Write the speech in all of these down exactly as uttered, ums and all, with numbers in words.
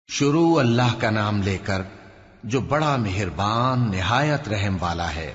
شروع اللہ کا نام لے کر جو بڑا مہربان نہایت رحم والا ہے۔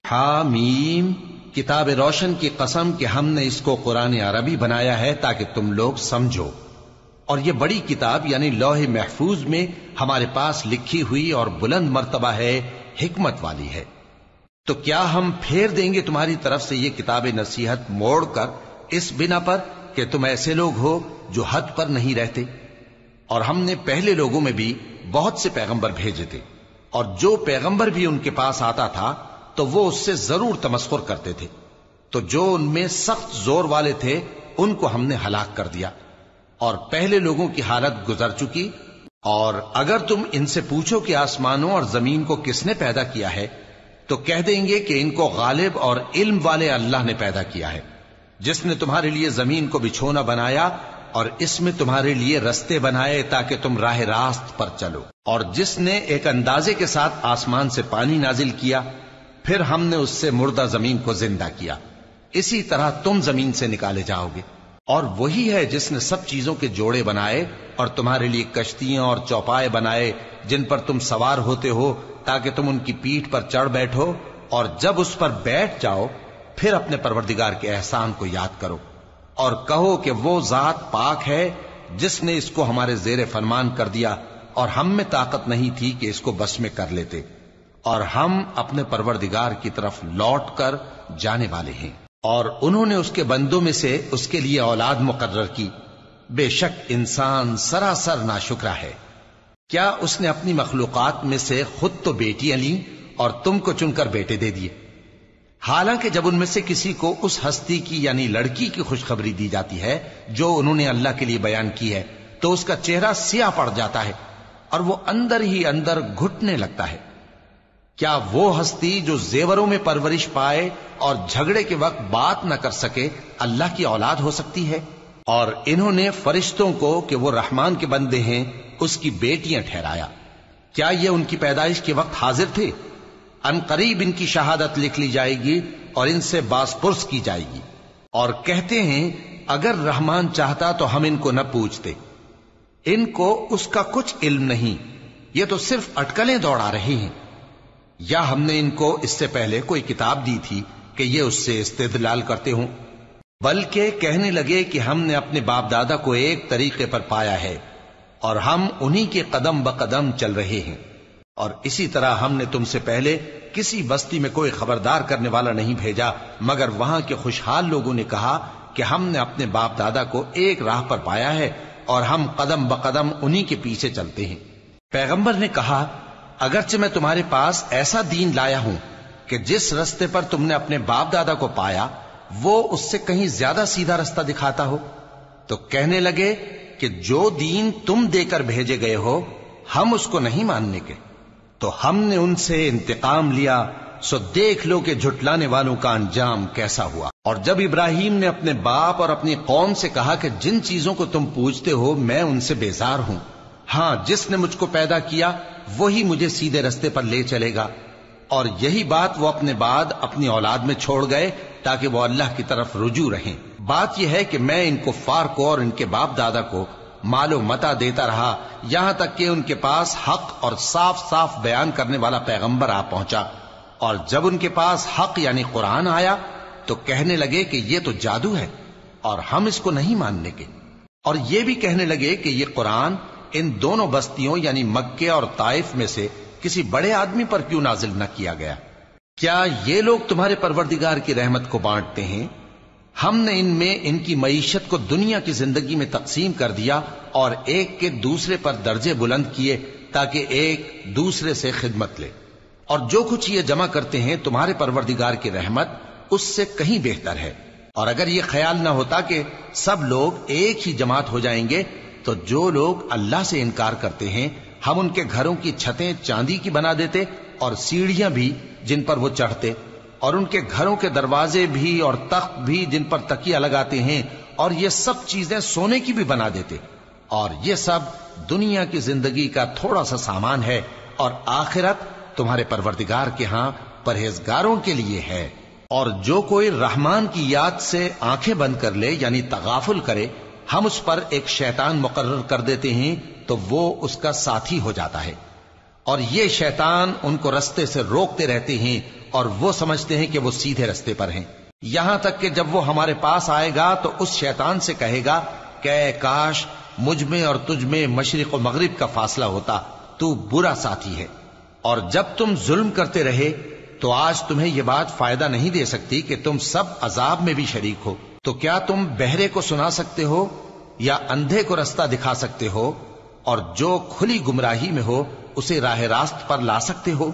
حامیم، کتاب روشن کی قسم کہ ہم نے اس کو قرآن عربی بنایا ہے تاکہ تم لوگ سمجھو، اور یہ بڑی کتاب یعنی لوح محفوظ میں ہمارے پاس لکھی ہوئی اور بلند مرتبہ ہے، حکمت والی ہے۔ تو کیا ہم پھیر دیں گے تمہاری طرف سے یہ کتاب نصیحت موڑ کر اس بنا پر کہ تم ایسے لوگ ہو جو حد پر نہیں رہتے؟ اور ہم نے پہلے لوگوں میں بھی بہت سے پیغمبر بھیجے تھے، اور جو پیغمبر بھی ان کے پاس آتا تھا تو وہ اس سے ضرور تمسخر کرتے تھے، تو جو ان میں سخت زور والے تھے ان کو ہم نے ہلاک کر دیا، اور پہلے لوگوں کی حالت گزر چکی۔ اور اگر تم ان سے پوچھو کہ آسمانوں اور زمین کو کس نے پیدا کیا ہے، تو کہہ دیں گے کہ ان کو غالب اور علم والے اللہ نے پیدا کیا ہے، جس نے تمہارے لیے زمین کو بچھونا بنایا اور اس میں تمہارے لیے رستے بنائے تاکہ تم راہ راست پر چلو، اور جس نے ایک اندازے کے ساتھ آسمان سے پانی نازل کیا، پھر ہم نے اس سے مردہ زمین کو زندہ کیا، اسی طرح تم زمین سے نکالے جاؤ گے۔ اور وہی ہے جس نے سب چیزوں کے جوڑے بنائے اور تمہارے لیے کشتیاں اور چوپائے بنائے جن پر تم سوار ہوتے ہو تاکہ تم ان کی پیٹھ پر چڑھ بیٹھو، اور جب اس پر بیٹھ جاؤ پھر اپنے پروردگار کے احسان کو یاد کرو، اور کہو کہ وہ ذات پاک ہے جس نے اس کو ہمارے زیر فرمان کر دیا، اور ہم میں طاقت نہیں تھی کہ اس کو بس میں کر لیتے، اور ہم اپنے پروردگار کی طرف لوٹ کر جانے والے ہیں۔ اور انہوں نے اس کے بندوں میں سے اس کے لیے اولاد مقرر کی، بے شک انسان سراسر ناشکرا ہے۔ کیا اس نے اپنی مخلوقات میں سے خود تو بیٹیاں لیں اور تم کو چن کر بیٹے دے دیے؟ حالانکہ جب ان میں سے کسی کو اس ہستی کی یعنی لڑکی کی خوشخبری دی جاتی ہے جو انہوں نے اللہ کے لیے بیان کی ہے، تو اس کا چہرہ سیاہ پڑ جاتا ہے اور وہ اندر ہی اندر گھٹنے لگتا ہے۔ کیا وہ ہستی جو زیوروں میں پرورش پائے اور جھگڑے کے وقت بات نہ کر سکے اللہ کی اولاد ہو سکتی ہے؟ اور انہوں نے فرشتوں کو کہ وہ رحمان کے بندے ہیں اس کی بیٹیاں ٹھہرایا۔ کیا یہ ان کی پیدائش کے وقت حاضر تھے؟ ان قریب ان کی شہادت لکھ لی جائے گی اور ان سے باز پرس کی جائے گی۔ اور کہتے ہیں اگر رحمان چاہتا تو ہم ان کو نہ پوچھتے، ان کو اس کا کچھ علم نہیں، یہ تو صرف اٹکلیں دوڑا رہے ہیں۔ یا ہم نے ان کو اس سے پہلے کوئی کتاب دی تھی کہ یہ اس سے استدلال کرتے ہوں؟ بلکہ کہنے لگے کہ ہم نے اپنے باپ دادا کو ایک طریقے پر پایا ہے اور ہم انہی کے قدم بقدم چل رہے ہیں، اور اسی طرح ہم نے تم سے پہلے کسی بستی میں کوئی خبردار کرنے والا نہیں بھیجا مگر وہاں کے خوشحال لوگوں نے کہا کہ ہم نے اپنے باپ دادا کو ایک راہ پر پایا ہے اور ہم قدم بقدم انہی کے پیچھے چلتے ہیں۔ پیغمبر نے کہا اگرچہ میں تمہارے پاس ایسا دین لایا ہوں کہ جس رستے پر تم نے اپنے باپ دادا کو پایا وہ اس سے کہیں زیادہ سیدھا رستہ دکھاتا ہو، تو کہنے لگے کہ جو دین تم دے کر بھیجے گئے ہو ہم اس کو نہیں ماننے کے، تو ہم نے ان سے انتقام لیا، سو دیکھ لو کہ جھٹلانے والوں کا انجام کیسا ہوا۔ اور جب ابراہیم نے اپنے باپ اور اپنی قوم سے کہا کہ جن چیزوں کو تم پوجتے ہو میں ان سے بیزار ہوں، ہاں جس نے مجھ کو پیدا کیا وہی مجھے سیدھے رستے پر لے چلے گا، اور یہی بات وہ اپنے بعد اپنی اولاد میں چھوڑ گئے تاکہ وہ اللہ کی طرف رجوع رہیں۔ بات یہ ہے کہ میں ان کفار کو اور ان کے باپ دادا کو مال و متاع دیتا رہا یہاں تک کہ ان کے پاس حق اور صاف صاف بیان کرنے والا پیغمبر آ پہنچا، اور جب ان کے پاس حق یعنی قرآن آیا تو کہنے لگے کہ یہ تو جادو ہے اور ہم اس کو نہیں ماننے کے، اور یہ بھی کہنے لگے کہ یہ قرآن ان دونوں بستیوں یعنی مکے اور طائف میں سے کسی بڑے آدمی پر کیوں نازل نہ کیا گیا؟ کیا یہ لوگ تمہارے پروردگار کی رحمت کو بانٹتے ہیں؟ ہم نے ان میں ان کی معیشت کو دنیا کی زندگی میں تقسیم کر دیا اور ایک کے دوسرے پر درجے بلند کیے تاکہ ایک دوسرے سے خدمت لے، اور جو کچھ یہ جمع کرتے ہیں تمہارے پروردگار کی رحمت اس سے کہیں بہتر ہے۔ اور اگر یہ خیال نہ ہوتا کہ سب لوگ ایک ہی جماعت ہو جائیں گے تو جو لوگ اللہ سے انکار کرتے ہیں ہم ان کے گھروں کی چھتیں چاندی کی بنا دیتے اور سیڑھیاں بھی جن پر وہ چڑھتے، اور ان کے گھروں کے دروازے بھی اور تخت بھی جن پر تکیہ لگاتے ہیں، اور یہ سب چیزیں سونے کی بھی بنا دیتے، اور یہ سب دنیا کی زندگی کا تھوڑا سا سامان ہے، اور آخرت تمہارے پروردگار کے ہاں پرہیزگاروں کے لیے ہے۔ اور جو کوئی رحمان کی یاد سے آنکھیں بند کر لے یعنی تغافل کرے ہم اس پر ایک شیطان مقرر کر دیتے ہیں تو وہ اس کا ساتھی ہو جاتا ہے، اور یہ شیطان ان کو رستے سے روکتے رہتے ہیں اور وہ سمجھتے ہیں کہ وہ سیدھے رستے پر ہیں، یہاں تک کہ جب وہ ہمارے پاس آئے گا تو اس شیطان سے کہے گا کہ اے کاش مجھ میں اور تجھ میں مشرق و مغرب کا فاصلہ ہوتا، تو برا ساتھی ہے۔ اور جب تم ظلم کرتے رہے تو آج تمہیں یہ بات فائدہ نہیں دے سکتی کہ تم سب عذاب میں بھی شریک ہو۔ تو کیا تم بہرے کو سنا سکتے ہو یا اندھے کو رستہ دکھا سکتے ہو، اور جو کھلی گمراہی میں ہو اسے راہ راست پر لا سکتے ہو؟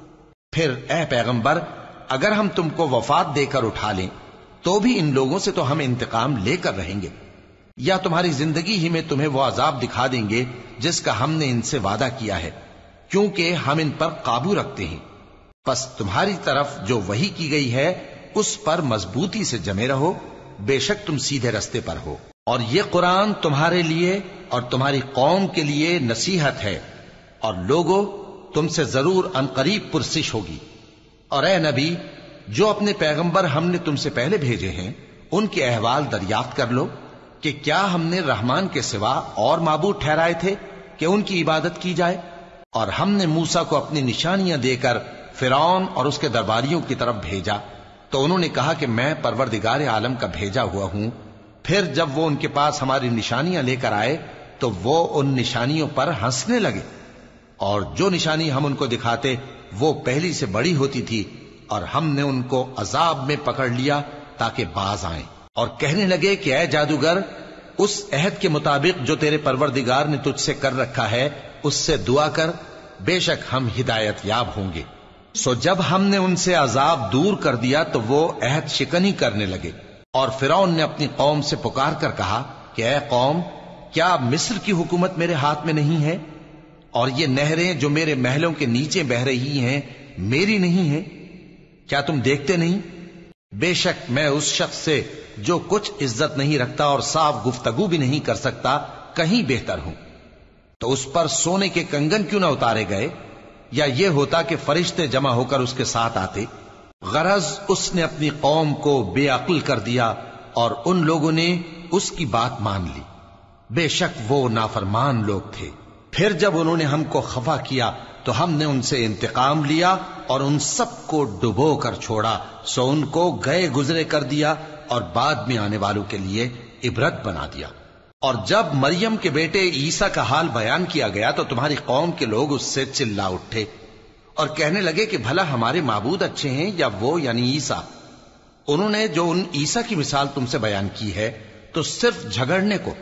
پھر اے پیغمبر، اگر ہم تم کو وفات دے کر اٹھا لیں تو بھی ان لوگوں سے تو ہم انتقام لے کر رہیں گے، یا تمہاری زندگی ہی میں تمہیں وہ عذاب دکھا دیں گے جس کا ہم نے ان سے وعدہ کیا ہے، کیونکہ ہم ان پر قابو رکھتے ہیں۔ پس تمہاری طرف جو وحی کی گئی ہے اس پر مضبوطی سے جمے رہو، بے شک تم سیدھے رستے پر ہو، اور یہ قرآن تمہارے لیے اور تمہاری قوم کے لیے نصیحت ہے، اور لوگوں تم سے ضرور عنقریب پرسش ہوگی۔ اور اے نبی، جو اپنے پیغمبر ہم نے تم سے پہلے بھیجے ہیں ان کے احوال دریافت کر لو کہ کیا ہم نے رحمان کے سوا اور معبود ٹھہرائے تھے کہ ان کی عبادت کی جائے؟ اور ہم نے موسیٰ کو اپنی نشانیاں دے کر فرعون اور اس کے درباریوں کی طرف بھیجا، تو انہوں نے کہا کہ میں پروردگار عالم کا بھیجا ہوا ہوں۔ پھر جب وہ ان کے پاس ہماری نشانیاں لے کر آئے تو وہ ان نشانیوں پر ہنسنے لگے، اور جو نشانی ہم ان کو دکھاتے وہ پہلی سے بڑی ہوتی تھی، اور ہم نے ان کو عذاب میں پکڑ لیا تاکہ باز آئیں، اور کہنے لگے کہ اے جادوگر، اس عہد کے مطابق جو تیرے پروردگار نے تجھ سے کر رکھا ہے اس سے دعا کر، بے شک ہم ہدایت یاب ہوں گے۔ سو جب ہم نے ان سے عذاب دور کر دیا تو وہ عہد شکنی کرنے لگے، اور فرعون نے اپنی قوم سے پکار کر کہا کہ اے قوم، کیا مصر کی حکومت میرے ہاتھ میں نہیں ہے، اور یہ نہریں جو میرے محلوں کے نیچے بہ رہی ہیں میری نہیں ہیں؟ کیا تم دیکھتے نہیں؟ بے شک میں اس شخص سے جو کچھ عزت نہیں رکھتا اور صاف گفتگو بھی نہیں کر سکتا کہیں بہتر ہوں۔ تو اس پر سونے کے کنگن کیوں نہ اتارے گئے، یا یہ ہوتا کہ فرشتے جمع ہو کر اس کے ساتھ آتے؟ غرض اس نے اپنی قوم کو بے عقل کر دیا اور ان لوگوں نے اس کی بات مان لی، بے شک وہ نافرمان لوگ تھے۔ پھر جب انہوں نے ہم کو خفا کیا تو ہم نے ان سے انتقام لیا اور ان سب کو ڈبو کر چھوڑا، سو ان کو گئے گزرے کر دیا اور بعد میں آنے والوں کے لیے عبرت بنا دیا۔ اور جب مریم کے بیٹے عیسیٰ کا حال بیان کیا گیا تو تمہاری قوم کے لوگ اس سے چلا اٹھے اور کہنے لگے کہ بھلا ہمارے معبود اچھے ہیں یا وہ یعنی عیسیٰ؟ انہوں نے جو ان عیسیٰ کی مثال تم سے بیان کی ہے تو صرف جھگڑنے کو،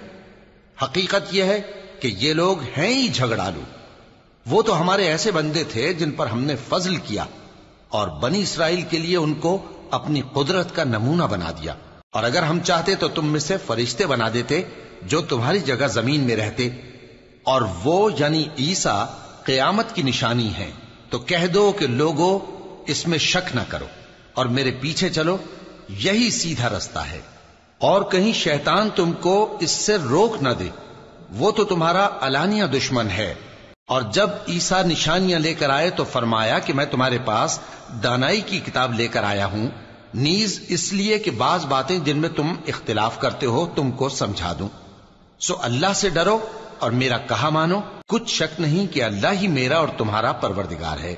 حقیقت یہ ہے کہ یہ لوگ ہیں ہی جھگڑالو۔ وہ تو ہمارے ایسے بندے تھے جن پر ہم نے فضل کیا، اور بنی اسرائیل کے لیے ان کو اپنی قدرت کا نمونہ بنا دیا، اور اگر ہم چاہتے تو تم میں سے فرشتے بنا دیتے جو تمہاری جگہ زمین میں رہتے، اور وہ یعنی عیسیٰ قیامت کی نشانی ہے۔ تو کہہ دو کہ لوگوں اس میں شک نہ کرو اور میرے پیچھے چلو، یہی سیدھا رستہ ہے، اور کہیں شیطان تم کو اس سے روک نہ دے، وہ تو تمہارا علانیہ دشمن ہے۔ اور جب عیسیٰ نشانیاں لے کر آئے تو فرمایا کہ میں تمہارے پاس دانائی کی کتاب لے کر آیا ہوں، نیز اس لیے کہ بعض باتیں جن میں تم اختلاف کرتے ہو تم کو سمجھا دوں۔ سو اللہ سے ڈرو اور میرا کہا مانو، کچھ شک نہیں کہ اللہ ہی میرا اور تمہارا پروردگار ہے،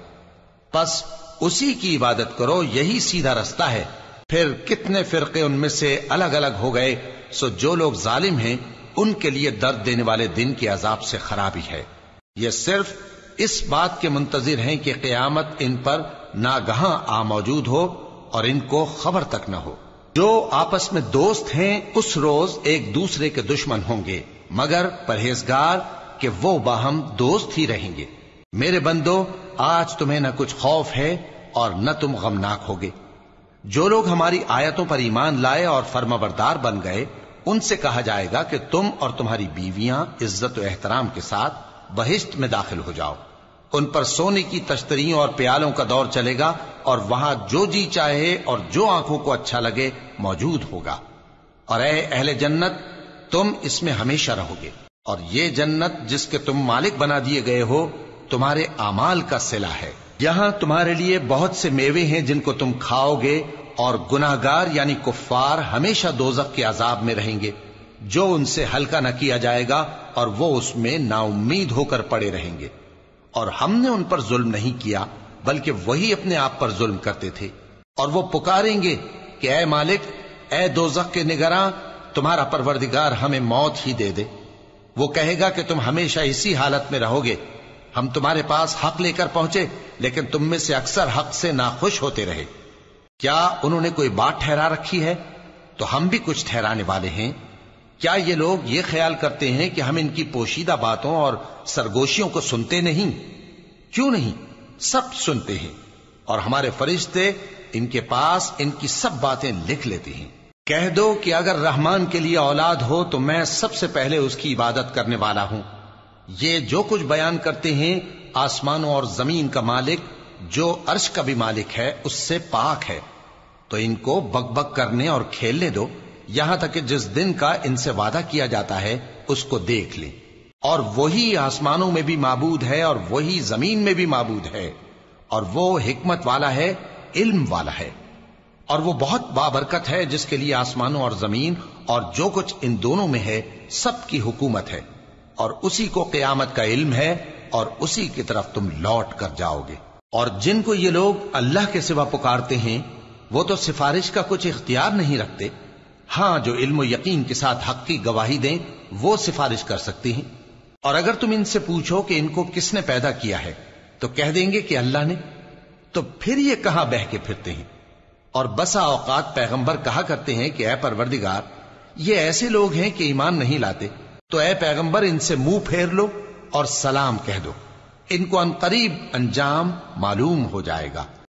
پس اسی کی عبادت کرو، یہی سیدھا رستہ ہے۔ پھر کتنے فرقے ان میں سے الگ الگ ہو گئے، سو جو لوگ ظالم ہیں ان کے لیے درد دینے والے دن کے عذاب سے خرابی ہے۔ یہ صرف اس بات کے منتظر ہیں کہ قیامت ان پر ناگہاں آ موجود ہو اور ان کو خبر تک نہ ہو۔ جو آپس میں دوست ہیں اس روز ایک دوسرے کے دشمن ہوں گے، مگر پرہیزگار کہ وہ باہم دوست ہی رہیں گے۔ میرے بندو، آج تمہیں نہ کچھ خوف ہے اور نہ تم غمناک ہوگے۔ جو لوگ ہماری آیتوں پر ایمان لائے اور فرمانبردار بن گئے ان سے کہا جائے گا کہ تم اور تمہاری بیویاں عزت و احترام کے ساتھ بہشت میں داخل ہو جاؤ۔ ان پر سونے کی تشتریوں اور پیالوں کا دور چلے گا، اور وہاں جو جی چاہے اور جو آنکھوں کو اچھا لگے موجود ہوگا۔ اور اے اہل جنت، تم اس میں ہمیشہ رہو گے، اور یہ جنت جس کے تم مالک بنا دیے گئے ہو تمہارے اعمال کا صلہ ہے۔ یہاں تمہارے لیے بہت سے میوے ہیں جن کو تم کھاؤ گے، اور گناہگار یعنی کفار ہمیشہ دوزخ کے عذاب میں رہیں گے۔ جو उनसे हल्का न किया जाएगा और वो उसमें नाउम्मीद होकर पड़े रहेंगे। और हमने उन पर जुल्म नहीं किया बल्कि वही अपने आप पर जुल्म करते थे। और वो पुकारेंगे कि ऐ मालिक, ऐ दोज़ख के निगरां, तुम्हारा परवरदिगार हमें मौत ही दे दे। वो कहेगा कि तुम हमेशा इसी हालत में रहोगे। हम तुम्हारे पास हक लेकर पहुंचे, लेकिन तुम में से अक्सर हक से नाखुश होते रहे। क्या उन्होंने कोई बात ठहरा रखी है? तो हम भी कुछ ठहराने वाले हैं। क्या ये लोग ये ख्याल करते हैं कि हम इनकी पोशीदा बातों और सरगोशियों को सुनते नहीं? क्यों नहीं, सब सुनते हैं, और हमारे फरिश्ते इनके पास इनकी सब बातें लिख लेते हैं। कह दो कि अगर रहमान के लिए औलाद हो तो मैं सबसे पहले उसकी इबादत करने वाला हूं। ये जो कुछ बयान करते हैं, आसमानों और जमीन का मालिक जो अर्श का भी मालिक है उससे पाक है। तो इनको बकबक करने और खेलने दो, यहां तक कि जिस दिन का इनसे वादा किया जाता है उसको देख लें। और वही आसमानों में भी माबूद है और वही जमीन में भी माबूद है, और वो हिकमत वाला है, इल्म वाला है। और वो बहुत बाबरकत है जिसके लिए आसमानों और जमीन और जो कुछ इन दोनों में है सबकी हुकूमत है, और उसी को क़यामत का इल्म है, और उसी की तरफ तुम लौट कर जाओगे। और जिनको ये लोग अल्लाह के सिवा पुकारते हैं वो तो सिफारिश का कुछ इख्तियार नहीं रखते। हां, जो इल्म और यकीन के साथ हक की गवाही दें वो सिफारिश कर सकती हैं। और अगर तुम इनसे पूछो कि इनको किसने पैदा किया है तो कह देंगे कि अल्लाह ने। तो फिर ये कहां बह के फिरते हैं? और बसा औकात पैगंबर कहा करते हैं कि ऐ परवरदिगार, ये ऐसे लोग हैं कि ईमान नहीं लाते, तो ऐ पैगंबर इनसे मुंह फेर लो और सलाम कह दो, इनको अनकरीब अंजाम मालूम हो जाएगा।